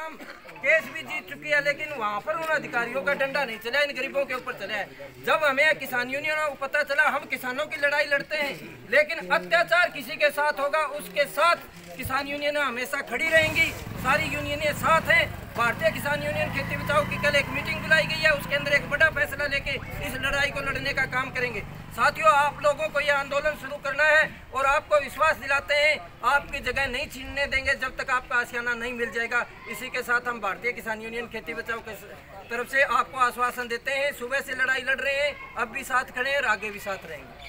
नाम केस भी जीत चुकी है, लेकिन वहाँ पर उन अधिकारियों का डंडा नहीं चला, इन गरीबों के ऊपर चला है। जब हमें किसान यूनियनों को पता चला, हम किसानों की लड़ाई लड़ते हैं, लेकिन अत्याचार किसी के साथ होगा उसके साथ किसान यूनियन हमेशा खड़ी रहेंगी। सारी यूनियनें साथ हैं। भारतीय किसान यूनियन खेती बचाओ की कल एक मीटिंग बुलाई गई है, उसके अंदर एक बड़ा फैसला लेके इस लड़ाई को लड़ने का काम करेंगे। साथियों, आप लोगों को यह आंदोलन शुरू करना है और आपको विश्वास दिलाते हैं आपकी जगह नहीं छीनने देंगे जब तक आपका आशियाना नहीं मिल जाएगा। इसी के साथ हम भारतीय किसान यूनियन खेती बचाओ की तरफ से आपको आश्वासन देते हैं। सुबह से लड़ाई लड़ रहे हैं, अब भी साथ खड़े हैं और आगे भी साथ रहेंगे।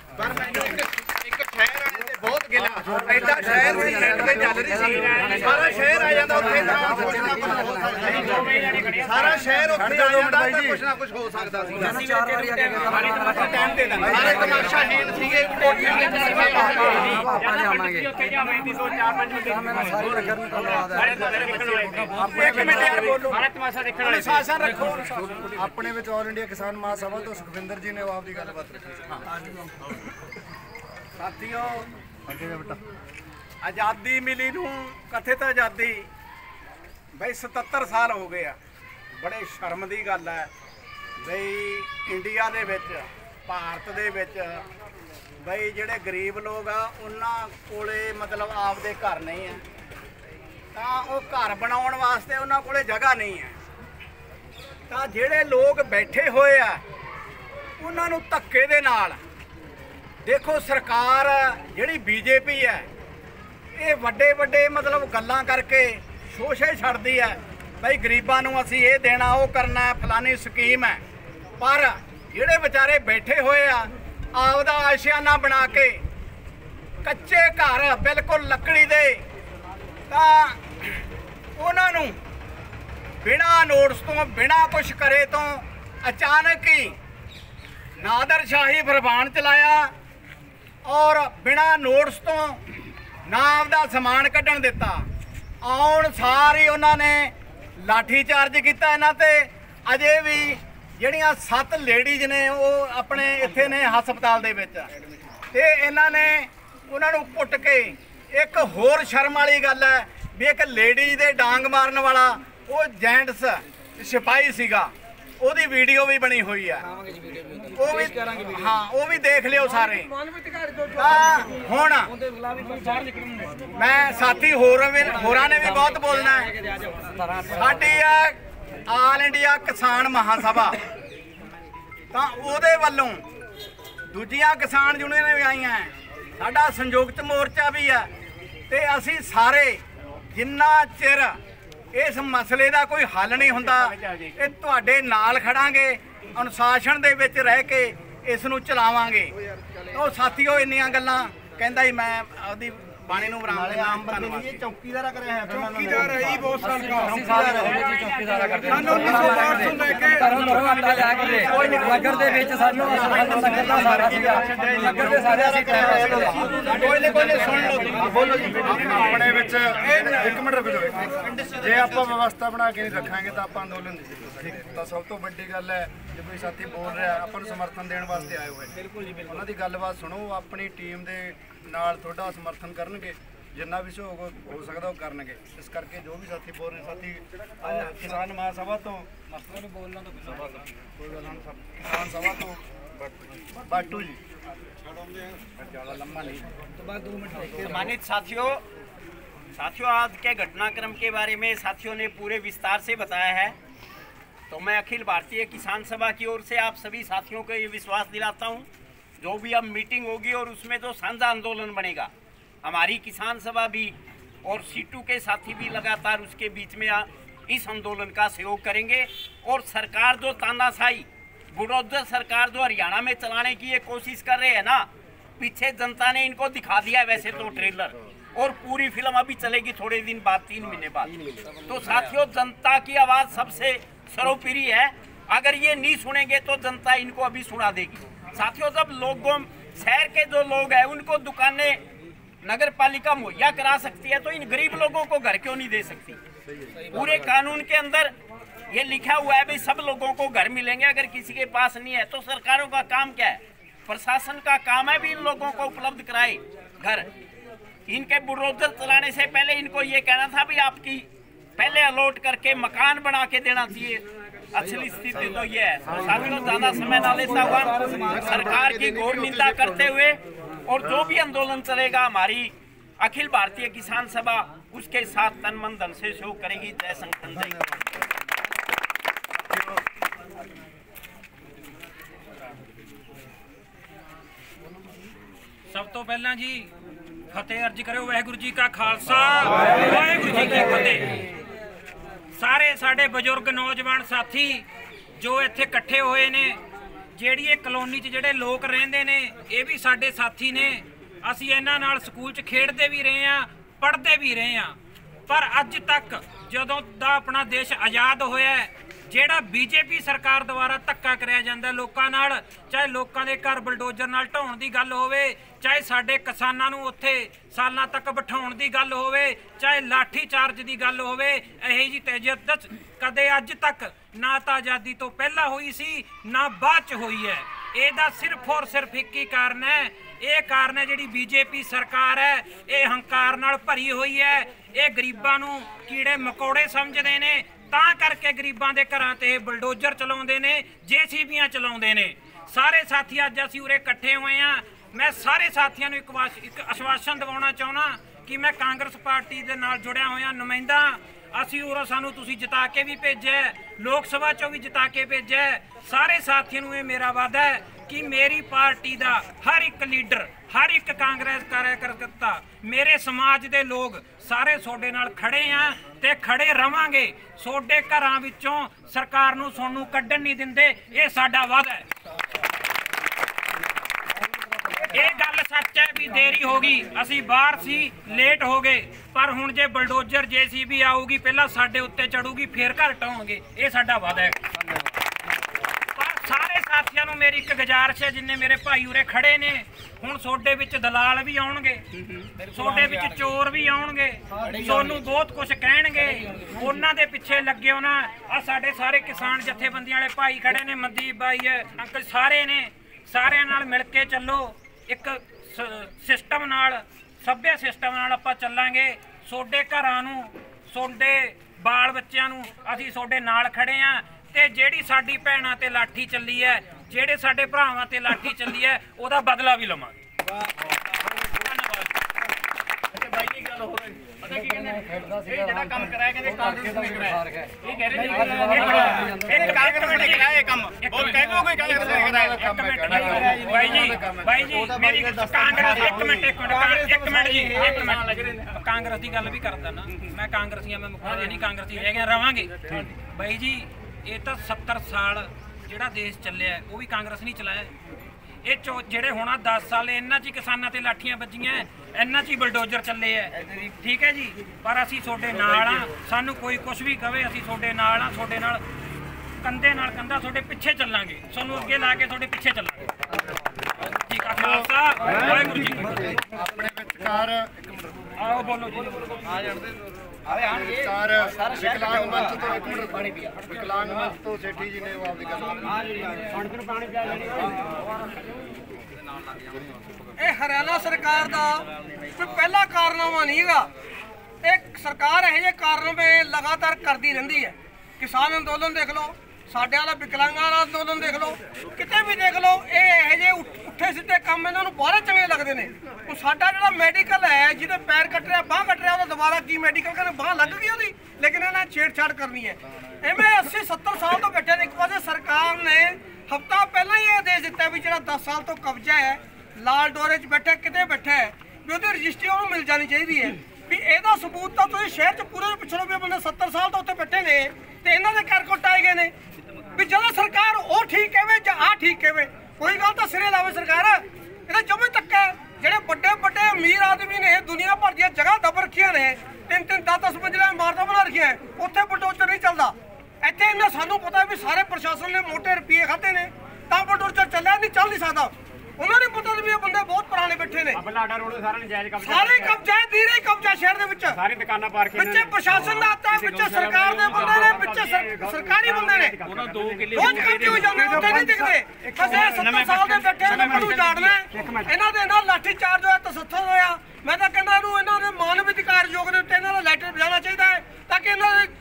बहुत गिला ऐसा शहर में चल रही सी, सारा शहर आ जाता उत्थे सारा शहर उत्थे आ जाता तो कुछ ना कुछ हो सकता सी। सारे तमाशाहीन सीगे अपने विच ऑल इंडिया किसान महासभा तो सुखविंदर जी ने आपकी गलबात रखी। साथियों, आज़ादी मिली नूं कथित आज़ादी बई 77 साल हो गए। बड़े शर्म की गल है बई इंडिया दे विच भारत दे विच बई जिहड़े गरीब लोग आ उन्हां कोले मतलब आपदे घर नहीं है, तां ओह घर बनाउण वास्ते उन्हां कोले जगह नहीं है। तां जिहड़े लोग बैठे होए आ उन्हां नूं धक्के दे नाल देखो सरकार जिहड़ी बीजेपी है ये वड्डे वड्डे मतलब गल्लां करके शोशे छड्डदी है भाई गरीबां नूं असीं ये देना वो करना फलानी स्कीम है, पर जिहड़े बेचारे बैठे होए आ आपदा आशियाना बना के कच्चे घर बिल्कुल लकड़ी दे तां उन्हां नूं बिना नोटिस तो बिना कुछ करे तो अचानक ही नादरशाही फरमान चलाया और बिना नोटिस तो ना आपदा समान कढ़न दिता। आउण सार ही उन्होंने लाठी चार्ज किया इन्हां ते। अजे भी जिहड़ियां 7 लेडीज ने वो अपने इत्थे ने हस्पताल दे विच ते इन्हां ने उन्हां नूं पुट के एक होर शर्म वाली गल है भी एक लेडीज दे डांग मारन वाला वो जेंट्स सिपाही सीगा, ਉਹਦੀ ਵੀਡੀਓ ਵੀ ਬਣੀ ਹੋਈ ਹੈ, ਉਹ ਵੀ ਹਾਂ ਉਹ ਵੀ ਦੇਖ ਲਿਓ ਸਾਰੇ। ਹੁਣ ਮੈਂ ਸਾਥੀ ਹੋਰਾਂ ਨੇ ਵੀ ਬਹੁਤ ਬੋਲਣਾ ਹੈ। ਸਾਡੀ ਆਲ ਇੰਡੀਆ ਕਿਸਾਨ ਮਹਾਸਭਾ ਤਾਂ ਉਹਦੇ ਵੱਲੋਂ ਦੂਜੀਆਂ ਕਿਸਾਨ ਯੂਨੀਅਨਾਂ ਵੀ ਆਈਆਂ, ਸਾਡਾ ਸੰਯੁਕਤ ਮੋਰਚਾ ਵੀ ਹੈ ਤੇ ਅਸੀਂ ਸਾਰੇ ਜਿੰਨਾ ਚਿਰ इस मसले का कोई हल नहीं होंदा ये तुहाडे नाल खड़ांगे, अनुशासन दे विच रह के इस नूं चलावांगे। तो साथियों इन्नियां गल्लां कहंदा ही मैं आपदी बाणी नूं विराम देना। धन्नवाद। चौकीदार करे हैं चौकीदार है जी बहुत साल का चौकीदार करते हैं। 1962 ਤੋਂ ਲੈ ਕੇ नगर दे विच सानू नगर दा सारा सीगा, नगर दे सारे सीट कोई सुन लो बोलो जी। अपने विच एक मिनट रुक जाओ। जे आपां व्यवस्था बना के नहीं रखांगे तो आपां अंदोलन नहीं ठीक। तो सब तो वड्डी गल है जो कोई साथी बोल रहा आपां नूं समर्थन देण वास्ते आए हुए, बिल्कुल जी उन्हां दी गलबात सुणो। अपनी टीम दे नाल थोड़ा समर्थन करनगे, जिन्ना भी सहयोग हो सकता वो करनगे। इस करके जो भी साथी बोल रहे साथी किसान महासभा तो किसान सभा तो बाटू जी ज़्यादा लम्बा नहीं तो बाद 2 मिनट। सम्मानित साथियों, आज के घटनाक्रम के बारे में साथियों ने पूरे विस्तार से बताया है। तो मैं अखिल भारतीय किसान सभा की ओर से आप सभी साथियों को ये विश्वास दिलाता हूँ जो भी अब मीटिंग होगी और उसमें जो साझा आंदोलन बनेगा, हमारी किसान सभा भी और सीटू के साथी भी लगातार उसके बीच में इस आंदोलन का सहयोग करेंगे। और सरकार जो तानाशाही बुलडोजर सरकार जो हरियाणा में चलाने की ये कोशिश कर रहे हैं ना, पीछे जनता ने इनको दिखा दिया है वैसे तो ट्रेलर, और पूरी फिल्म अभी चलेगी थोड़े दिन बाद, 3 महीने बाद। तो साथियों जनता की आवाज़ सबसे सर्वोपरि है, अगर ये नहीं सुनेंगे तो जनता इनको अभी सुना देगी। साथियों जब लोगों शहर के जो लोग हैं उनको दुकानें नगर पालिका मुहैया करा सकती है तो इन गरीब लोगों को घर क्यों नहीं दे सकती? पूरे कानून के अंदर ये लिखा हुआ है भाई सब लोगों को घर मिलेंगे, अगर किसी के पास नहीं है तो सरकारों का काम क्या है? प्रशासन का काम है भी इन लोगों को उपलब्ध कराए घर। इनके बुलडोजर चलाने से पहले इनको ये कहना था भी आपकी पहले अलॉट करके मकान बना के देना चाहिए। असली स्थिति तो ये है। साथियों, ज्यादा समय ना लेता हुआ सरकार की घोर निंदा करते हुए और जो भी आंदोलन चलेगा हमारी अखिल भारतीय किसान सभा उसके साथ तन मन धन से सहयोग करेगी। जय संगठन, जय। सब तो पहला जी फतेह अर्ज करो। वाहिगुरू जी का खालसा, वाहिगुरू जी की फतेह। सारे साडे बजुर्ग नौजवान साथी जो इत्थे इकट्ठे होए ने, ਜਿਹੜੀ ਇਹ ਕਲੋਨੀ 'ਚ ਜਿਹੜੇ ਲੋਕ ਰਹਿੰਦੇ ਨੇ ਇਹ ਵੀ ਸਾਡੇ ਸਾਥੀ ਨੇ। ਅਸੀਂ ਇਹਨਾਂ ਨਾਲ ਸਕੂਲ 'ਚ ਖੇਡਦੇ ਵੀ ਰਹੇ ਆ, ਪੜ੍ਹਦੇ ਵੀ ਰਹੇ ਆ। ਪਰ ਅੱਜ ਤੱਕ ਜਦੋਂ ਦਾ ਆਪਣਾ ਦੇਸ਼ ਆਜ਼ਾਦ ਹੋਇਆ, ਜਿਹੜਾ ਬੀਜੇਪੀ ਸਰਕਾਰ ਦੁਆਰਾ ਧੱਕਾ ਕਰਿਆ ਜਾਂਦਾ ਲੋਕਾਂ ਨਾਲ, ਚਾਹੇ ਲੋਕਾਂ ਦੇ ਘਰ ਬਲਡੋਜ਼ਰ ਨਾਲ ਢਾਉਣ ਦੀ ਗੱਲ ਹੋਵੇ, ਚਾਹੇ ਸਾਡੇ ਕਿਸਾਨਾਂ ਨੂੰ ਉੱਥੇ ਸਾਲਾਂ ਤੱਕ ਬਿਠਾਉਣ ਦੀ ਗੱਲ ਹੋਵੇ, ਚਾਹੇ ਲਾਠੀ ਚਾਰਜ ਦੀ ਗੱਲ ਹੋਵੇ, ਇਹੋ ਜਿਹੀ ਤਜੱਦਦ ਕਦੇ ਅੱਜ ਤੱਕ ਨਾ ਤਾਂ ਆਜ਼ਾਦੀ ਤੋਂ ਪਹਿਲਾਂ ਹੋਈ ਸੀ ਨਾ ਬਾਅਦ 'ਚ ਹੋਈ ਹੈ। ਇਹਦਾ ਸਿਰਫ ਔਰ ਸਿਰਫ ਇੱਕ ਹੀ ਕਾਰਨ ਹੈ। ਇਹ ਕਾਰਨ ਹੈ ਜਿਹੜੀ ਬੀਜੇਪੀ ਸਰਕਾਰ ਹੈ, ਇਹ ਹੰਕਾਰ ਨਾਲ ਭਰੀ ਹੋਈ ਹੈ। ਇਹ ਗਰੀਬਾਂ ਨੂੰ ਕੀੜੇ ਮਕੌੜੇ ਸਮਝਦੇ ਨੇ, ਤਾਂ ਕਰਕੇ ਗਰੀਬਾਂ ਦੇ ਘਰਾਂ ਤੇ ਬਲਡੋਜ਼ਰ ਚਲਾਉਂਦੇ ਨੇ, JCBੀਆਂ ਚਲਾਉਂਦੇ ਨੇ। ਸਾਰੇ ਸਾਥੀ ਅੱਜ ਅਸੀਂ ਉਰੇ ਇਕੱਠੇ ਹੋਏ ਆ। ਮੈਂ ਸਾਰੇ ਸਾਥੀਆਂ ਨੂੰ ਇੱਕ ਆਸ਼ਵਾਸਨ ਦਿਵਾਉਣਾ ਚਾਹੁੰਦਾ ਕਿ ਮੈਂ ਕਾਂਗਰਸ ਪਾਰਟੀ ਦੇ ਨਾਲ ਜੁੜਿਆ ਹੋਇਆ ਨੁਮਾਇੰਦਾ। ਅਸੀਂ ਉਰੋਂ ਸਾਨੂੰ ਤੁਸੀਂ ਜਿਤਾ ਕੇ ਵੀ ਭੇਜਿਆ, ਲੋਕ ਸਭਾ 'ਚੋਂ ਵੀ ਜਿਤਾ ਕੇ ਭੇਜਿਆ। ਸਾਰੇ ਸਾਥੀਆਂ ਨੂੰ ਇਹ ਮੇਰਾ ਵਾਅਦਾ ਹੈ ਕਿ ਮੇਰੀ ਪਾਰਟੀ ਦਾ ਹਰ ਇੱਕ ਲੀਡਰ, ਹਰ ਇੱਕ ਕਾਂਗਰਸ ਕਾਰਜਕਰਤਾ, ਮੇਰੇ ਸਮਾਜ ਦੇ ਲੋਕ ਸਾਰੇ ਤੁਹਾਡੇ ਨਾਲ ਖੜੇ ਆ ਤੇ ਖੜੇ ਰਵਾਂਗੇ। ਤੁਹਾਡੇ ਘਰਾਂ ਵਿੱਚੋਂ ਸਰਕਾਰ ਨੂੰ ਤੁਹਾਨੂੰ ਕੱਢਣ ਨਹੀਂ ਦਿੰਦੇ, ਇਹ ਸਾਡਾ ਵਾਅਦਾ ਹੈ। ਇਹ ਗੱਲ ਸੱਚ ਹੈ ਵੀ ਦੇਰੀ ਹੋ ਗਈ, ਅਸੀਂ ਬਾਹਰ ਸੀ, ਲੇਟ ਹੋ ਗਏ, ਪਰ ਹੁਣ ਜੇ ਬਲਡੋਜ਼ਰ JCB ਆਊਗੀ ਪਹਿਲਾਂ ਸਾਡੇ ਉੱਤੇ ਚੜੂਗੀ, ਫਿਰ ਘਰ ਢਾਉਣਗੇ। ਇਹ ਸਾਡਾ ਵਾਅਦਾ ਹੈ। ਪਰ ਸਾਰੇ ਸਾਥੀਆਂ ਨੂੰ ਮੇਰੀ ਇੱਕ ਗੁਜ਼ਾਰਿਸ਼ ਹੈ, ਜਿੰਨੇ ਮੇਰੇ ਭਾਈ ਉਰੇ ਖੜੇ ਨੇ, ਹੁਣ ਤੁਹਾਡੇ ਵਿੱਚ ਦਲਾਲ ਵੀ ਆਉਣਗੇ, ਤੁਹਾਡੇ ਵਿੱਚ ਚੋਰ ਵੀ ਆਉਣਗੇ, ਤੁਹਾਨੂੰ ਬਹੁਤ ਕੁਝ ਕਹਿਣਗੇ, ਉਹਨਾਂ ਦੇ ਪਿੱਛੇ ਲੱਗਿਓ ਨਾ। ਆ ਸਾਡੇ ਸਾਰੇ ਕਿਸਾਨ ਜਥੇਬੰਦੀਆਂ ਵਾਲੇ ਭਾਈ ਖੜੇ ਨੇ, ਮਨਦੀਪ ਬਾਈ ਹੈ, ਅੰਕਲ ਸਾਰੇ ਨੇ, ਸਾਰਿਆਂ ਨਾਲ ਮਿਲ ਕੇ ਚੱਲੋ। ਇੱਕ ਸਿਸਟਮ ਨਾਲ, ਸਭ्य ਸਿਸਟਮ ਨਾਲ ਆਪਾਂ ਚੱਲਾਂਗੇ। ਤੁਹਾਡੇ ਘਰਾਂ ਨੂੰ, ਤੁਹਾਡੇ ਬਾਲ ਬੱਚਿਆਂ ਨੂੰ ਅਸੀਂ ਤੁਹਾਡੇ ਨਾਲ ਖੜੇ ਆ। ਤੇ ਜਿਹੜੀ ਸਾਡੀ ਭੈਣਾਂ ਤੇ ਲਾਠੀ ਚੱਲੀ ਹੈ, ਜਿਹੜੇ ਸਾਡੇ ਭਰਾਵਾਂ ਤੇ ਲਾਠੀ ਚੱਲੀ ਹੈ, ਉਹਦਾ ਬਦਲਾ ਵੀ ਲਵਾਂਗੇ। ਬਾਈ ਦੀ ਗੱਲ ਹੋ ਰਹੀ ਪਤਾ ਕੀ ਕਹਿੰਦੇ ਇਹ ਜਿਹੜਾ ਕੰਮ ਕਰਾਇਆ ਕਹਿੰਦੇ ਕਾਂਗਰਸ ਨੇ ਕਰਾਇਆ। ਇਹ ਕਹਿ ਰਹੇ ਨੇ ਇਹ ਕਾਂਗਰਸ ਨੇ ਕਰਾਇਆ ਇਹ ਕੰਮ। ਹੋਰ ਕਹਿ ਦੋ ਕੋਈ ਕਾਂਗਰਸ ਨੇ ਕਰਾਇਆ। ਇੱਕ ਮਿੰਟ ਬਾਈ ਜੀ ਮੇਰੀ ਕਾਂਗਰਸ ਇੱਕ ਮਿੰਟ ਜੀ, ਇੱਕ ਮਿੰਟ ਕਾਂਗਰਸ ਦੀ ਗੱਲ ਵੀ ਕਰਦਾ ਨਾ। ਮੈਂ ਕਾਂਗਰਸੀਆਂ ਮੈਂ ਮੁੱਕਾ ਨਹੀਂ, ਕਾਂਗਰਸੀ ਰਹਿ ਗਏ, ਰਵਾਂਗੇ। ਬਾਈ ਜੀ ਇਹ ਤਾਂ 70 ਸਾਲ ਜਿਹੜਾ ਦੇਸ਼ ਚੱਲਿਆ ਉਹ ਵੀ ਕਾਂਗਰਸ ਨਹੀਂ ਚਲਾਇਆ। ਇਹ ਜਿਹੜੇ ਹੁਣ 10 ਸਾਲ ਇਹਨਾਂ 'ਚ ਕਿਸਾਨਾਂ ਤੇ ਲਾਠੀਆਂ ਵੱਜੀਆਂ, ਇਹਨਾਂ 'ਚ ਹੀ ਬਲਡੋਜ਼ਰ ਚੱਲੇ ਹੈ। ਠੀਕ ਹੈ ਜੀ, ਪਰ ਅਸੀਂ ਤੁਹਾਡੇ ਨਾਲ ਆ। ਸਾਨੂੰ ਕੋਈ ਕੁਝ ਵੀ ਕਵੇ, ਅਸੀਂ ਤੁਹਾਡੇ ਨਾਲ ਆ। ਤੁਹਾਡੇ ਨਾਲ ਕੰਧੇ ਨਾਲ ਕੰਧਾ ਤੁਹਾਡੇ ਪਿੱਛੇ ਚੱਲਾਂਗੇ, ਤੁਹਾਨੂੰ ਅੱਗੇ ਲਾ ਕੇ ਤੁਹਾਡੇ ਪਿੱਛੇ ਚੱਲਾਂਗੇ। ਜੀ ਕਾ ਖਾਲਸਾ, ਵਾਹਿਗੁਰੂ ਜੀ ਕੀ ਫਤਿਹ। ਆਪਣੇ ਵਿਚਕਾਰ ਆਓ ਬੋਲੋ ਜੀ। ਵਿਚਕਾਰ ਵਿਕਲਾਂਗ ਮੰਚ ਤੋਂ ਇੱਕ ਮਿੰਟ ਪਾਣੀ ਪੀਆ। ਵਿਕਲਾਂਗ ਮੰਚ ਤੋਂ ਸੇਠੀ ਜੀ ਨੇ ਉਹ ਆਪਦੀ ਗੱਲ ਇਹ ਹਰਿਆਣਾ ਸਰਕਾਰ ਦਾ ਕੋਈ ਪਹਿਲਾ ਕਾਰਨਾਮਾ ਨਹੀਂ ਹੈਗਾ। ਇਹ ਸਰਕਾਰ ਇਹੋ ਜਿਹੇ ਕਾਰਨਾਮੇ ਲਗਾਤਾਰ ਕਰਦੀ ਰਹਿੰਦੀ ਹੈ। ਕਿਸਾਨ ਅੰਦੋਲਨ ਦੇਖ ਲਓ, ਸਾਡੇ ਵਾਲਾ ਵਿਕਲਾਂਗਾਂ ਵਾਲਾ ਅੰਦੋਲਨ ਦੇਖ ਲਓ, ਕਿਤੇ ਵੀ ਦੇਖ ਲਓ, ਇਹ ਇਹੋ ਜਿਹੇ ਉੱਠੇ ਸਿੱਧੇ ਕੰਮ ਇਹਨਾਂ ਨੂੰ ਬਾਹਲੇ ਚੰਗੇ ਲੱਗਦੇ ਨੇ। ਹੁਣ ਸਾਡਾ ਜਿਹੜਾ ਮੈਡੀਕਲ ਹੈ, ਜਿਹਦੇ ਪੈਰ ਕੱਟ ਰਿਹਾ, ਬਾਂਹ ਕੱਟ ਰਿਹਾ, ਉਹਦਾ ਦੁਬਾਰਾ ਕੀ ਮੈਡੀਕਲ ਕਹਿੰਦੇ ਬਾਂਹ ਲੱਗ ਗਈ ਉਹਦੀ, ਲੇਕਿਨ ਇਹਨਾਂ ਛੇੜਛਾੜ ਕਰਨੀ ਹੈ। ਐਵੇਂ 80-70 ਸਾਲ ਤੋਂ ਬੈਠੇ ਨੇ। ਇੱਕ ਪਾਸੇ ਸਰਕਾਰ ਨੇ ਹਫ਼ਤਾ ਪਹਿਲਾਂ ਹੀ ਇਹ ਆਦੇਸ਼ ਦਿੱਤਾ ਵੀ ਜਿਹੜਾ 10 ਸਾਲ ਤੋਂ ਕਬਜ਼ਾ ਹੈ, ਲਾਲ ਡੋਰੇ 'ਚ ਬੈਠਾ ਕਿਤੇ ਬੈਠਾ ਹੈ, ਵੀ ਉਹਦੀ ਰਜਿਸਟਰੀ ਉਹਨੂੰ ਮਿਲ ਜਾਣੀ ਚਾਹੀਦੀ ਹੈ। ਵੀ ਇਹਦਾ ਸਬੂਤ ਤਾਂ ਤੁਸੀਂ ਸ਼ਹਿਰ 'ਚ ਪੂਰੇ ਪਿਛੜੋ ਵੀ ਬੰਦੇ 70 ਸਾਲ ਤੋਂ ਉੱਥੇ ਬੈਠੇ ਨੇ ਤੇ ਇਹਨਾਂ ਦੇ ਘਰ ਕੋਟਾਏ ਗਏ ਨੇ। ਵੀ ਜਦੋਂ ਸਰਕਾਰ ਉਹ ਠੀਕ ਕਹਵੇ ਜਾਂ ਆਹ ਠੀਕ ਕਹਵੇ, ਕੋਈ ਗੱਲ ਤਾਂ ਸਿਰੇ ਲਾਵੇ ਸਰਕਾਰ। ਇਹਦਾ ਜਮੇ ਤੱਕ ਹੈ ਜਿਹੜੇ ਵੱਡੇ ਵੱਡੇ ਅਮੀਰ ਆਦਮੀ ਨੇ ਦੁਨੀਆ ਭਰ ਦੀਆਂ ਜਗ੍ਹਾ ਦਬ ਰੱਖੀਆਂ ਨੇ, 3-3 10-10 ਮੰਜ਼ਿਲਾਂ ਇਮਾਰਤਾਂ ਬਣਾ ਰੱਖੀਆਂ, ਉੱਥੇ ਬਲਡੋਜ਼ਰ ਨਹੀਂ ਚੱਲਦਾ। ਇੱਥੇ ਇਹਨਾਂ ਸਾਨੂੰ ਪਤਾ ਵੀ ਸਾਰੇ ਪ੍ਰਸ਼ਾਸਨ ਨੇ ਮੋਟੇ ਰੁਪਏ ਖਾਤੇ ਨੇ ਤਾਂ ਬਲਡੋਜ਼ਰ ਚੱਲਿਆ ਨਹੀਂ, ਚੱਲ ਨਹੀਂ ਸਕਦਾ। ਉਹਨਾਂ ਨੂੰ ਪਤਾ ਵੀ ਇਹ ਬੰਦੇ ਬਹੁਤ ਪੁਰਾਣੇ ਬੈਠੇ ਨੇ। ਬਲਾਡਾ ਰੋਡ ਸਾਰਾ ਨਜਾਇਜ਼ ਕਬਜ਼ਾ, ਸਾਰੇ ਕਬਜ਼ਾ, ਧੀਰੇ ਕਬਜ਼ਾ ਸ਼ਹਿਰ ਦੇ ਵਿੱਚ, ਸਾਰੀ ਦੁਕਾਨਾਂ ਪਾਰਕ ਵਿੱਚ ਪ੍ਰਸ਼ਾਸਨ ਦਾ ਹੱਥ ਹੈ, ਵਿੱਚ ਸਰਕਾਰ ਦੇ ਬੰਦੇ ਨੇ, ਵਿੱਚ ਸਰਕਾਰੀ ਬੰਦੇ ਨੇ। ਉਹਨਾਂ 2 ਕਿੱਲੇ ਰੋਜ਼ ਕਬਜ਼ੇ ਹੋ ਜਾਂਦੇ, ਉੱਥੇ ਨਹੀਂ ਦਿਖਦੇ। ਬਸ ਇਹ 70 ਸਾਲ ਦੇ ਬੈਠੇ ਨੇ, ਮੈਨੂੰ ਜਾਣਨਾ ਇਹਨਾਂ ਦੇ ਨਾਲ ਲਾਠੀ ਚਾਰਜ ਹੋਇਆ, ਤਸੱਦਦ ਹੋਇਆ। ਮੈਂ ਤਾਂ ਕਹਿੰਦਾ ਇਹਨਾਂ ਦੇ ਮਾਨਵ ਅਧਿਕਾਰ ਯੋਗ ਦੇ ਉੱਤੇ ਇਹਨਾਂ ਦਾ ਲੈਟਰ ਭੇਜਣਾ ਚਾਹੀਦਾ ਹੈ ਤਾਂ ਕਿ ਇਹਨਾਂ ਦੇ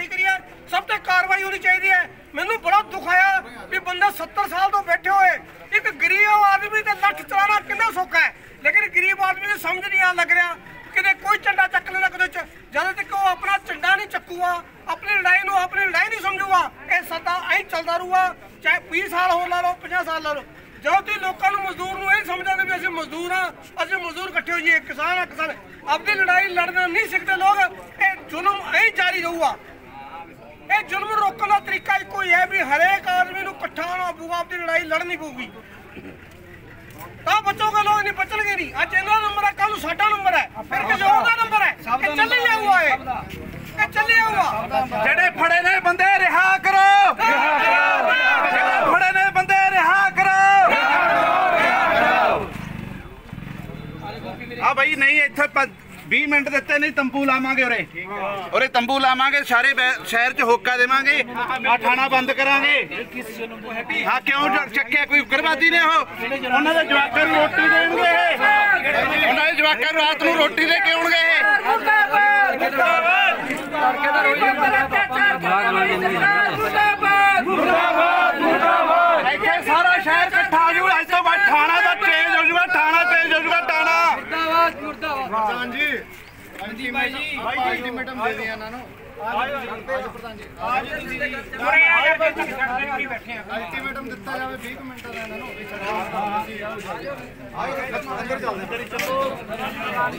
ਕਾਰਵਾਈ ਕਰੀ ਹੈ, ਸਭ ਤੇ ਕਾਰਵਾਈ ਹੋਣੀ ਚਾਹੀਦੀ ਹੈ। ਮੈਨੂੰ ਬੜਾ ਦੁੱਖ ਆਇਆ ਵੀ ਬੰਦੇ 70 ਸਾਲ ਤੋਂ ਬੈਠੇ ਹੋਏ, ਇੱਕ ਗਰੀਬ ਆਦਮੀ ਤੇ ਲੱਠ ਚਲਾਉਣਾ ਕਿੰਨਾ ਸੌਖਾ ਹੈ, ਲੇਕਿਨ ਗਰੀਬ ਆਦਮੀ ਨੂੰ ਸਮਝ ਨਹੀਂ ਆ ਲੱਗ ਰਿਹਾ। ਕਿਤੇ ਕੋਈ ਝੰਡਾ ਚੱਕ ਲੈਣਾ, ਕਿਤੇ ਜਦੋਂ ਤੱਕ ਉਹ ਆਪਣਾ ਝੰਡਾ ਨਹੀਂ ਚੱਕੂਗਾ, ਆਪਣੀ ਲੜਾਈ ਨੂੰ ਆਪਣੀ ਲੜਾਈ ਨਹੀਂ ਸਮਝੂਗਾ, ਇਹ ਸਦਾ ਐਂ ਚੱਲਦਾ ਰਹੂਗਾ। ਚਾਹੇ 20 ਸਾਲ ਹੋਰ ਲਾ ਲਓ, 50 ਸਾਲ ਲਾ ਲਓ। ਜਦੋਂ ਤੁਸੀਂ ਲੋਕਾਂ ਨੂੰ ਮਜ਼ਦੂਰ ਨੂੰ ਇਹ ਸਮਝਾਉਂਦੇ ਵੀ ਅਸੀਂ ਮਜ਼ਦੂਰ ਹਾਂ, ਅਸੀਂ ਮਜ਼ਦੂਰ ਇਕੱਠੇ ਹੋ ਜਾਈਏ, ਕਿਸਾਨ ਆ ਕਿਸਾਨ, ਆਪਣੀ ਲੜਾਈ ਲੜਨਾ ਨਹੀਂ ਸਿੱਖਦੇ ਲੋਕ, ਇਹ ਜ਼ੁਲਮ ਐਂ ਜਾਰੀ ਰਹੂਗਾ। ਇਹ ਜ਼ੁਲਮ ਰੋਕਣ ਦਾ ਤਰੀਕਾ ਇੱਕੋ ਹੀ ਹੈ ਵੀ ਹਰੇਕ ਆਦਮੀ ਨੂੰ ਇਕੱਠਾ ਹੋਣਾ ਪਊਗਾ, ਆਪਣੀ ਲੜਾਈ ਲੜਨੀ ਪਊਗੀ, ਤਾਂ ਬਚੋਗੇ ਲੋਕ, ਨਹੀਂ ਬਚਣਗੇ ਨਹੀਂ। ਅੱਜ ਇਹਨਾਂ ਦਾ ਨੰਬਰ ਹੈ, ਕੱਲ ਨੂੰ ਸਾਡਾ ਨੰਬਰ ਹੈ, ਫਿਰ ਕਿਸੇ ਹੋਰ ਦਾ ਨੰਬਰ ਹੈ, ਇਹ ਚੱਲੀ ਜਾਊਗਾ, ਇਹ ਚੱਲੀ ਜਾਊਗਾ। ਜਿਹੜੇ ਫੜੇ ਨੇ ਬੰਦੇ ਰਿਹਾ ਕਰੋ, ਜਿਹੜੇ ਫੜੇ ਨੇ ਬੰਦੇ ਰਿਹਾ ਕਰੋ। ਆ ਬਈ ਨਹੀਂ ਇੱਥੇ 20 ਮਿੰਟ ਦਿੱਤੇ, ਨਹੀਂ ਤੰਬੂ ਲਾਵਾਂਗੇ ਉਰੇ ਤੰਬੂ ਲਾਵਾਂਗੇ, ਸਾਰੇ ਸ਼ਹਿਰ 'ਚ ਹੋਕਾ ਦੇਵਾਂਗੇ, ਆ ਥਾਣਾ ਬੰਦ ਕਰਾਂਗੇ। ਹਾਂ ਕਿਉਂ ਚੱਕਿਆ, ਕੋਈ ਉਗਰਵਾਦੀ ਨੇ ਉਹ? ਉਹਨਾਂ ਦੇ ਜਵਾਕਾਂ ਨੂੰ ਰੋਟੀ ਦੇਣਗੇ ਇਹ, ਉਹਨਾਂ ਦੇ ਜਵਾਕਾਂ ਨੂੰ ਰਾਤ ਨੂੰ ਰੋਟੀ ਦੇ ਕੇ ਆਉਣਗੇ ਇਹ। ਇੱਥੇ ਸਾਰਾ ਸ਼ਹਿਰ ਇਕੱਠਾ ਹੋ ਜਾਊਗਾ, ਅੱਜ ਤੋਂ ਬਾਅਦ ਥਾਣਾ ਦਾ ਚੇਂਜ ਹੋ ਜਾਊਗਾ, ਥਾਣਾ ਚੇਂਜ ਹੋ ਜਾਊਗਾ, ਥਾਣਾ। ਪ੍ਰਧਾਨ ਜੀ ਹਾਂਜੀ ਭਾਈ ਜੀ ਅਲਟੀਮੇਟਮ ਦੇ ਦਿਆ ਇਹਨਾਂ ਨੂੰ। ਪ੍ਰਧਾਨ ਜੀ ਅਲਟੀਮੇਟਮ ਦਿੱਤਾ ਜਾਵੇ 20 ਮਿੰਟਾਂ ਦਾ ਇਹਨਾਂ ਨੂੰ।